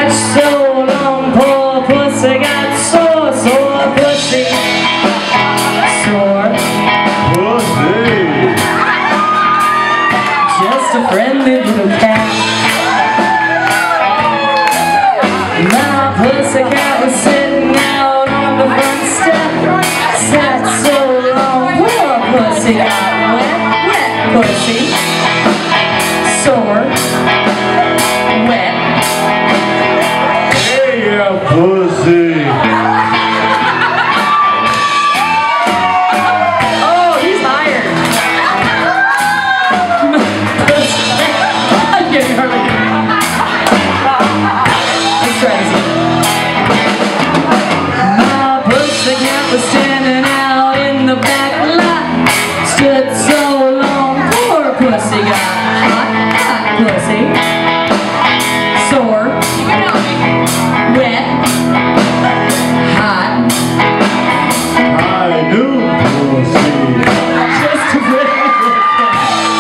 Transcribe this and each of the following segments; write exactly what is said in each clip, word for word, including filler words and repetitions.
So long, poor pussy got sore, sore pussy. Sore pussy. Just a friendly little cat. My pussy cat was sitting out on the front step. Sat so long, poor pussy got wet, wet pussy. Sore, wet. Hey, yeah, pussy. Oh, he's hired. I can't hardly do it. Let's try this again. My pussycat was standing out in the back lot. Stood so long, poor pussy got hot, hot pussy. Sore, wet, hot. I knew pussy. Just a regular cat.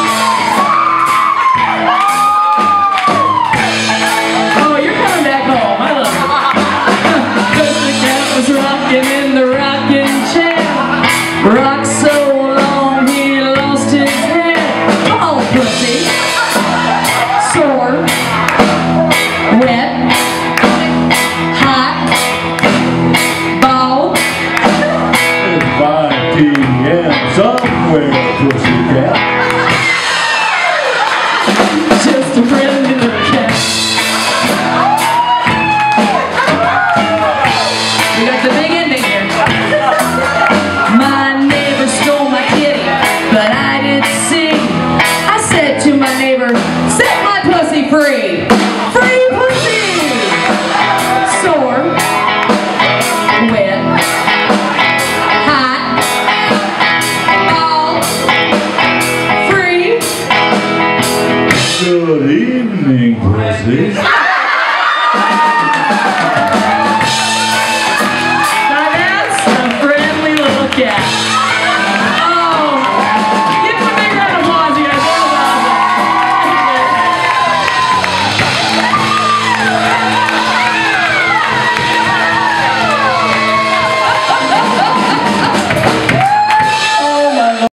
Oh, you're coming back home. I love it. Cause the cat was rocking in the rocking chair. Rocked so long he lost his head. Oh, pussy. Sore. Wet. Hot. Bald. It's five P M somewhere, pussycat. Just a friendly little cat. We got the big ending here. My neighbor stole my kitty, but I didn't see. I said to my neighbor, set my pussy free. Free pussy! Sore. Wet. Hot. Bald. Free. Good evening, pussy.